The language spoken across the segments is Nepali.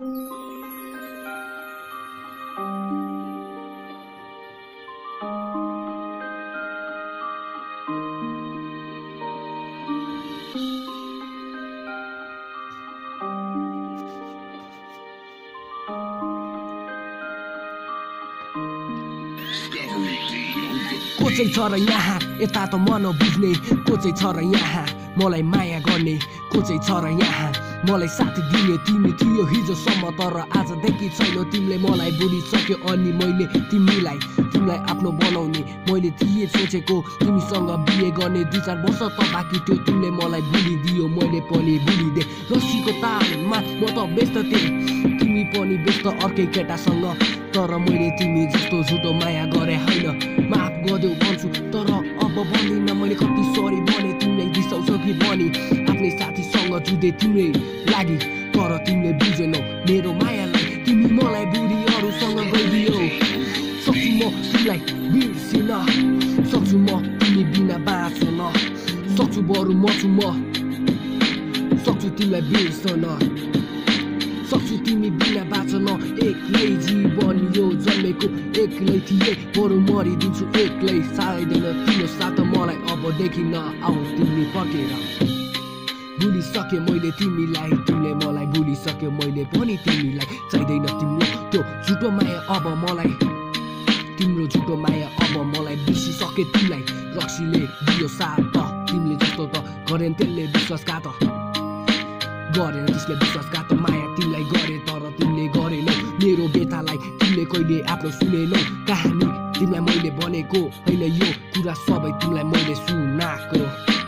को चाहिँ छ र यहाँ यता त मन बुझ्ने को चाहिँ छ र यहाँ मलाई माया गर्ने को चाहिँ छ र यहाँ मलाई साथ दिने तिमी थियो हिजोसम्म तर आजदेखि छैन तिमीले मलाई भुलिसक्यो अनि मैले तिमीलाई आफ्नो बनाउने मैले थिएँ सोचेको तिमीसँग बिहे गर्ने 2-4 वर्ष त बाँकी थियो तिमीले मलाई भुलिदियो मैले पनि भुलिदिएँ रस्सीको तारमा म त व्यस्त थिएँ तिमी पनि व्यस्त अर्कै केटासँग तर मैले तिमी जस्तो झुटो माया गरे होइन माफ गरिदेऊ भन्छु तर अब भन्दिन मैले कति सरी भने तिमीलाई रिसाउँछ कि भने आफ्नै साथीसँग जुधे तिम्रै लागि तर तिमीले बुझेनौ मेरो मायालाई तिमी मलाई बुढी अरूसँग गइदियो सक्छु म तिमीलाई बिर्सिन सक्छु म तिमी बिना बाँच्न सक्छु बरु मर्छु म सक्छु तिमीलाई बिर्सन सक्छु तिमी बिना बाँच्न एक्लै जीवन यो जन्मेको एक्लै थिए बरु मरिदिन्छु एक्लै सायदैन तिम्रो साथ मलाई अब देखिन आऊ तिमी फर्केर भुलिसके मैले तिमीलाई तिमीले मलाई भुलिसक्यो मैले पनि तिमीलाई चाहिँदैन तिम्रो त्यो झुटो माया अब मलाई तिम्रो झुटो माया अब मलाई बिर्सिसके तिमीलाई रक्सीले दियो साथ तिमीले जस्तो त गरेन त्यसले विश्वासघात गरेन त्यसले विश्वासघात माया तिमीलाई गरे तर तिमीले गरेनौ मेरो बेतालाई तिमीले कहिले आफ्नो सुनेनौ कहानी तिमीलाई मैले भनेको होइन यो कुरा सबै तिमीलाई मैले सुनाएको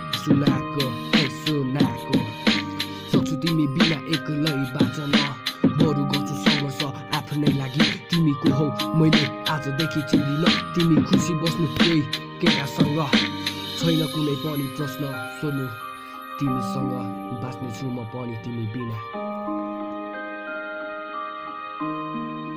सक्छु तिमी बिना एक्लै बाँच्न बरु गर्छु सङ्घर्ष आफ्नै लागि तिमी को हौ मैले आजदेखि चिन्दिन तिमी खुसी बस्नु केही केटासँग छैन कुनै पनि प्रश्न सोध्नु तिमीसँग बाँच्ने छु म पनि तिमी बिना